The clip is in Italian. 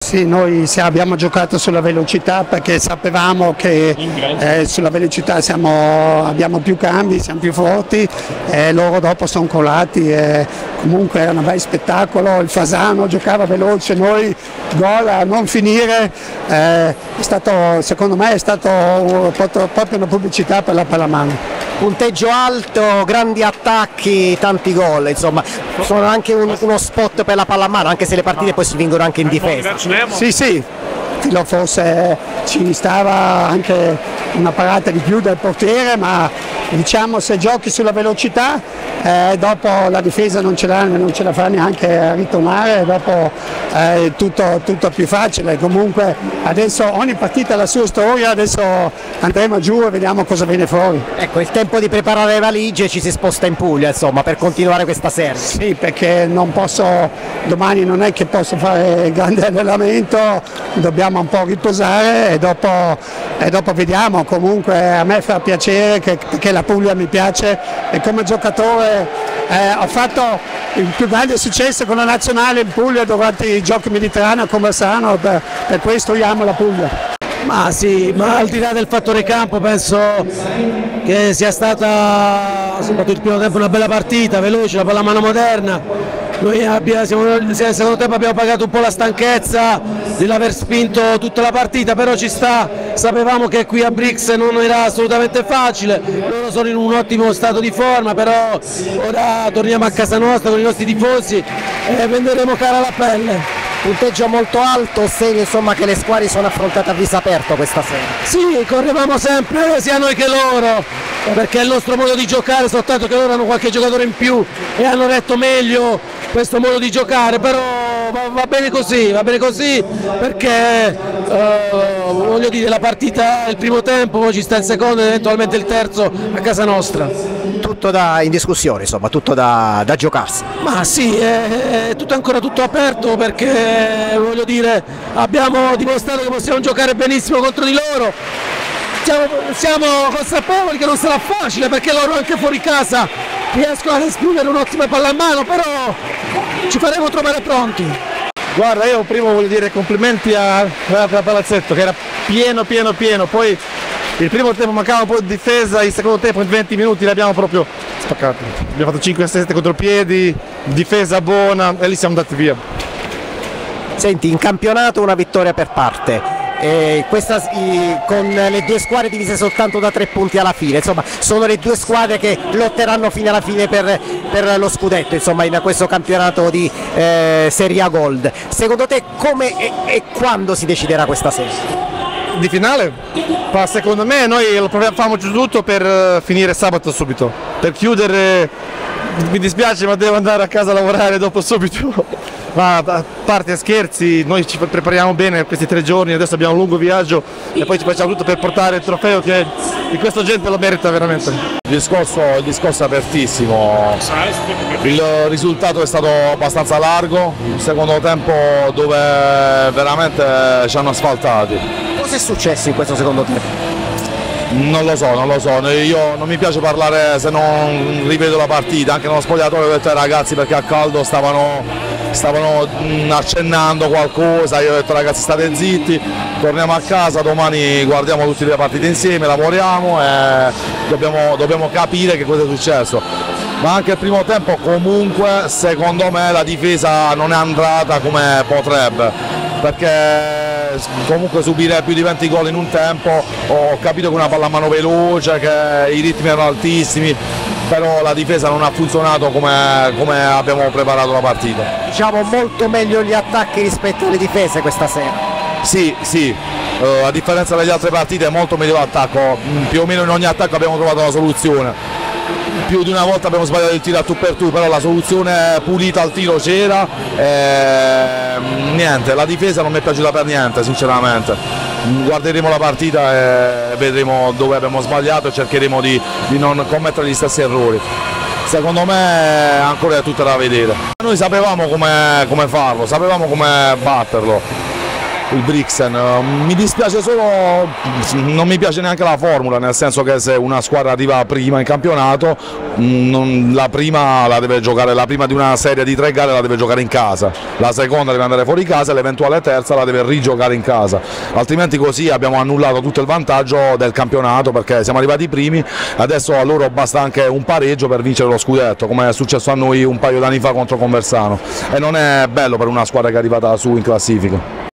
Sì, noi abbiamo giocato sulla velocità perché sapevamo che sulla velocità abbiamo più cambi, siamo più forti e loro dopo sono colati e comunque era un bel spettacolo, il Fasano giocava veloce, noi gol a non finire, secondo me è stato proprio una pubblicità per la pallamano. Punteggio alto, grandi attacchi, tanti gol, insomma, sono anche uno spot per la pallamano, anche se le partite poi si vincono anche in difesa. Sì, forse ci stava anche una parata di più del portiere, ma diciamo se giochi sulla velocità dopo la difesa non ce la fa neanche a ritornare, dopo è tutto più facile. Comunque adesso ogni partita ha la sua storia, adesso andremo giù e vediamo cosa viene fuori. Ecco, il tempo di preparare le valigie, ci si sposta in Puglia insomma per continuare questa serie. Sì, perché domani non è che posso fare grande allenamento, dobbiamo un po' riposare e dopo vediamo. Comunque a me fa piacere che la Puglia mi piace e come giocatore ho fatto il più grande successo con la nazionale in Puglia durante i giochi mediterranei come Conversano, per questo io amo la Puglia. Ma sì, ma al di là del fattore campo penso che sia stata soprattutto il primo tempo una bella partita, veloce, la pallamano moderna. Noi nel secondo tempo abbiamo pagato un po' la stanchezza dell'aver spinto tutta la partita, però ci sta, sapevamo che qui a Brix non era assolutamente facile, loro sono in un ottimo stato di forma, però ora torniamo a casa nostra con i nostri tifosi e venderemo cara la pelle. Punteggio molto alto, segno insomma che le squadre sono affrontate a viso aperto questa sera. Sì, correvamo sempre sia noi che loro, perché è il nostro modo di giocare, soltanto che loro hanno qualche giocatore in più e hanno retto meglio questo modo di giocare, però va bene così perché voglio dire, la partita è il primo tempo, poi ci sta il secondo e eventualmente il terzo a casa nostra. Tutto in discussione, insomma, tutto da giocarsi. Ma sì, è ancora tutto aperto perché voglio dire, abbiamo dimostrato che possiamo giocare benissimo contro di loro. Siamo consapevoli che non sarà facile perché loro anche fuori casa riescono ad esprimere un'ottima pallamano, però ci faremo trovare pronti. Guarda, io prima voglio dire complimenti a Palazzetto che era pieno, poi il primo tempo mancava un po' di difesa, il secondo tempo in 20 minuti l'abbiamo proprio spaccato. Abbiamo fatto 5-7 contropiedi, difesa buona e lì siamo andati via. Senti, in campionato una vittoria per parte. Con le due squadre divise soltanto da 3 punti alla fine, insomma sono le due squadre che lotteranno fino alla fine per lo scudetto, insomma, in questo campionato di Serie A Gold. Secondo te come e quando si deciderà questa serie? Di finale? Ma secondo me noi lo facciamo tutto per finire sabato subito, per chiudere. Mi dispiace ma devo andare a casa a lavorare dopo subito. Ma a parte scherzi, noi ci prepariamo bene questi 3 giorni, adesso abbiamo un lungo viaggio e poi ci facciamo tutto per portare il trofeo che di questa gente lo merita veramente. Il discorso è apertissimo, il risultato è stato abbastanza largo, il secondo tempo dove veramente ci hanno asfaltati. Cosa è successo in questo secondo tempo? Non lo so, io non mi piace parlare se non rivedo la partita, anche nello spogliatoio ho detto ai ragazzi perché a caldo stavano accennando qualcosa, io ho detto ragazzi state zitti, torniamo a casa, domani guardiamo tutte le partite insieme, lavoriamo e dobbiamo capire che cosa è successo. Ma anche il primo tempo comunque secondo me la difesa non è andata come potrebbe, perché comunque subire più di 20 gol in un tempo, ho capito che una pallamano veloce, che i ritmi erano altissimi, però la difesa non ha funzionato come abbiamo preparato la partita. Diciamo molto meglio gli attacchi rispetto alle difese questa sera. Sì, a differenza delle altre partite è molto meglio l'attacco, più o meno in ogni attacco abbiamo trovato la soluzione. Più di una volta abbiamo sbagliato il tiro a tu per tu, però la soluzione pulita al tiro c'era, niente, la difesa non mi è piaciuta per niente sinceramente. Guarderemo la partita e vedremo dove abbiamo sbagliato e cercheremo di non commettere gli stessi errori. Secondo me ancora è tutto da vedere. Noi sapevamo come farlo, sapevamo come batterlo. il Brixen. Mi dispiace solo, non mi piace neanche la formula, nel senso che se una squadra arriva prima in campionato, la prima la deve giocare, la prima di una serie di 3 gare la deve giocare in casa, la seconda deve andare fuori casa e l'eventuale terza la deve rigiocare in casa, altrimenti così abbiamo annullato tutto il vantaggio del campionato, perché siamo arrivati primi, adesso a loro basta anche un pareggio per vincere lo scudetto, come è successo a noi un paio d'anni fa contro Conversano, e non è bello per una squadra che è arrivata su in classifica.